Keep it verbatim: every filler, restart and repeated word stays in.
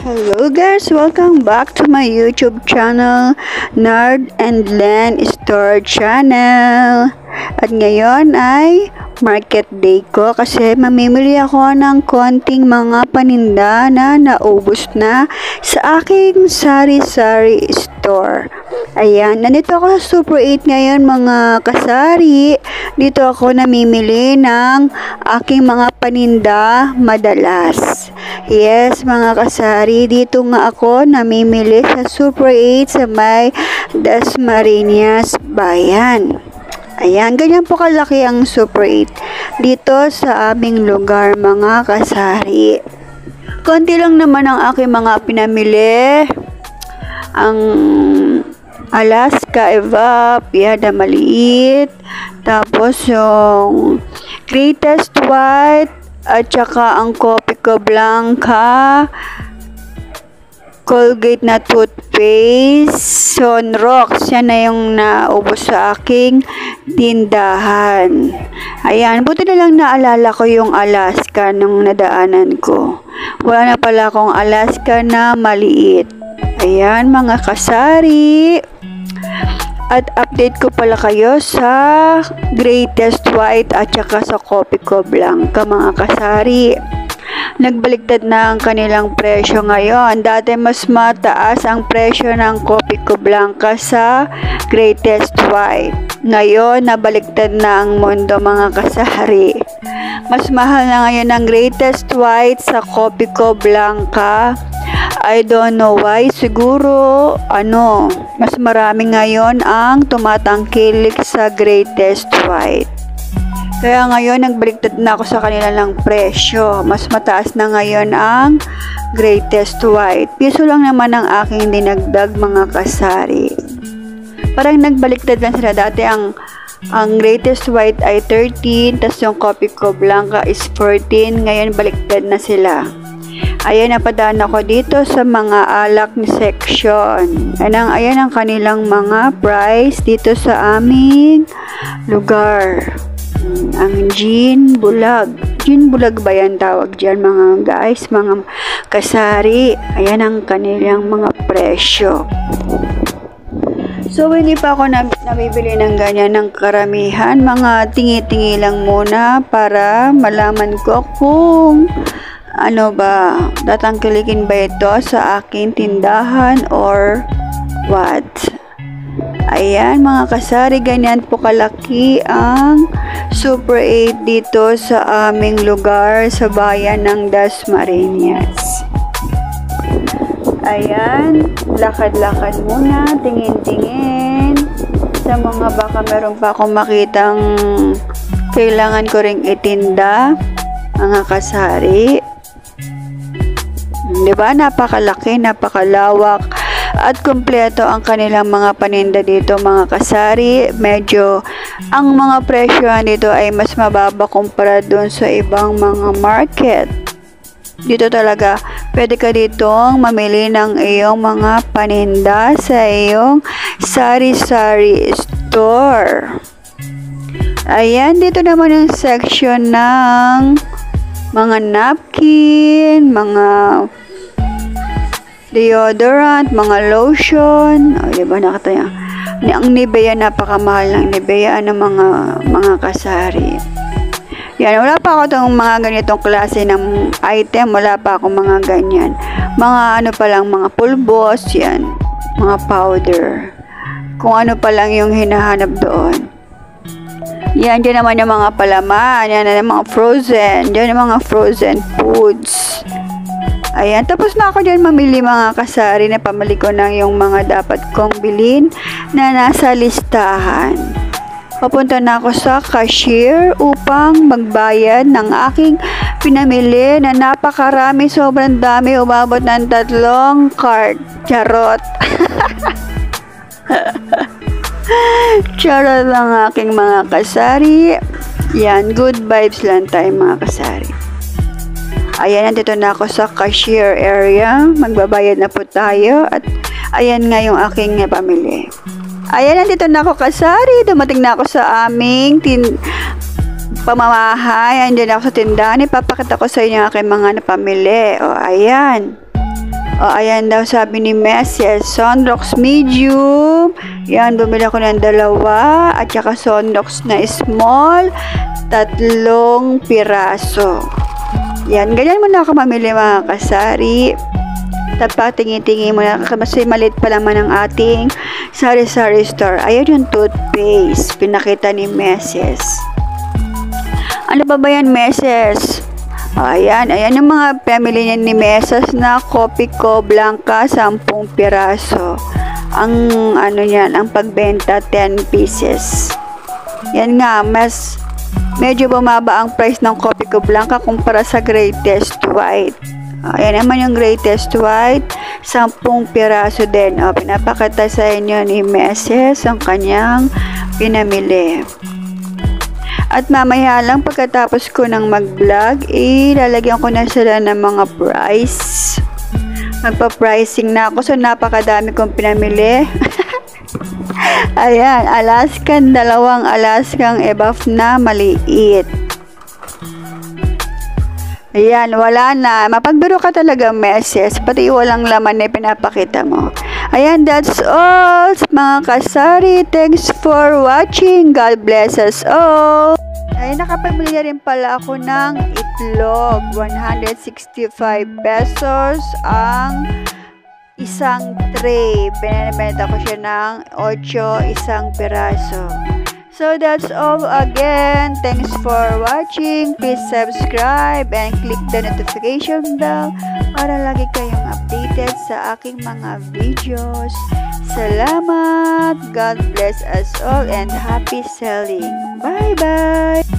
Hello guys! Welcome back to my YouTube channel, Nerd and Len Store Channel. At ngayon ay market day ko kasi mamimili ako ng konting mga paninda na naubos na sa aking sari-sari store. Ayan, nandito ako sa Super eight ngayon mga kasari. Dito ako namimili ng aking mga paninda madalas. Yes, mga kasari, dito nga ako namimili sa Super eight sa may Dasmariñas Bayan. Ayan, ganyan po kalaki ang Super eight dito sa aming lugar mga kasari. Konti lang naman ang aking mga pinamili. Ang Alaska Evap, yan na maliit. Tapos yung Greatest White at saka ang Copico Blanca, Colgate na toothpaste, Sonrox, yan na yung naubos sa aking tindahan. Ayan, buti na lang naalala ko yung Alaska nung nadaanan ko. Wala na pala akong Alaska na maliit. Ayan, mga kasari. At update ko pala kayo sa Greatest White at saka sa Copico Blanca, mga kasari. Nagbaliktad na ang kanilang presyo ngayon. Dati mas mataas ang presyo ng Copico Blanca sa Greatest White. Ngayon, nabaliktad na ang mundo, mga kasari. Mas mahal na ngayon ang Greatest White sa Copico Blanca. I don't know why. Siguro, ano, mas marami ngayon ang tumatangkilik sa Greatest White. Kaya ngayon, nagbaliktad na ako sa kanila ng presyo. Mas mataas na ngayon ang Greatest White. Piso lang naman ang aking dinagdag, mga kasari. Parang nagbaliktad lang sila. Dati ang, ang Greatest White ay thirteen, tas yung Copico Blanca is fourteen. Ngayon, baliktad na sila. Ayan, napadaan ako dito sa mga alak ni section. Ayan, ayan ang kanilang mga price dito sa aming lugar. Ang gin bulag. Gin bulag ba yan tawag dyan, mga guys, mga kasari? Ayan ang kanilang mga presyo. So, hindi pa ako nabibili ng ganyan ng karamihan. Mga tingi-tingi lang muna para malaman ko kung ano ba, tatangkilikin ba ito sa aking tindahan or what? Ayan, mga kasari, ganyan po kalaki ang Super eight dito sa aming lugar sa bayan ng Dasmariñas. Ayan, lakad-lakad muna, tingin-tingin sa mga baka meron pa akong makitang kailangan ko ring itinda, mga kasari. Diba? Napakalaki, napakalawak at kumpleto ang kanilang mga paninda dito, mga kasari. Medyo ang mga presyo dito ay mas mababa kumpara dun sa ibang mga market. Dito talaga pwede ka ditong mamili ng iyong mga paninda sa iyong sari-sari store. Ayan, dito naman yung section ng mga napkin, mga deodorant, mga lotion. O, diba, nakita niya. Ang Nivea, napakamahal ng Nivea ng mga, mga kasari. Yan, wala pa ako itong mga ganitong klase ng item. Wala pa ako mga ganyan. Mga ano pa lang, mga pulbos, yan. Mga powder. Kung ano pa lang yung hinahanap doon. Yan, dyan naman yung mga palaman. Yan yung mga frozen. Dyan yung mga frozen foods. Ayan, tapos na ako dyan mamili, mga kasari, na pamili ko ng yung mga dapat kong bilhin na nasa listahan. Papunta na ako sa cashier upang magbayad ng aking pinamili na napakarami, sobrang dami, umabot ng tatlong cart. Charot. Charot lang aking mga kasari. Yan, good vibes lang tayo, mga kasari. Ayan, nandito na ako sa cashier area. Magbabayad na po tayo. At ayan nga yung aking pamili. Ayan, nandito na ako, kasari. Dumating na ako sa aming tin pamamahay. Andiyan ako sa tindahan. Ipapakita ko sa inyo aking mga napamili. O, ayan. O, ayan daw sabi ni Messes, Sonrox medium. Yan, bumili ako ng dalawa. At saka Sonrox na small, tatlong piraso. Yan, ganyan mo na ako mamili mga kasari. Tapos tingin-tingin mo na kasi maliit pa naman ang ating sari-sari store. Ayan yung toothpaste, pinakita ni Messes. Ano ba ba yan, Messes? Ayan, ayan yung mga pamili niya ni Messes na Copico Blanca, sampung piraso. Ang ano niyan, ang pagbenta, ten pieces. Yan nga, mas medyo bumaba ang price ng Copico Blanca kumpara sa Greatest White. Ayan naman yung Greatest White, sampung piraso din. O, pinapakita sa inyo ni Messes ang kanyang pinamili. At mamaya lang pagkatapos ko ng mag-vlog, ilalagyan ko na sila ng mga price. Magpa-pricing na ako, so napakadami kong pinamili. Ayan, Alaskan, dalawang Alaskan ebuff na maliit. Ayan, wala na. Mapagbiro ka talaga, Messes. Pati walang laman na pinapakita mo. Ayan, that's all mga kasari. Thanks for watching. God bless us all. Ay, nakapamili na rin pala ako ng itlog. one hundred sixty-five pesos ang isang tray. Pinabenta ko siya ng eight, isang piraso. So that's all again. Thanks for watching. Please subscribe and click the notification bell para lagi kayong updated sa aking mga videos. Salamat. God bless us all and happy selling. Bye bye.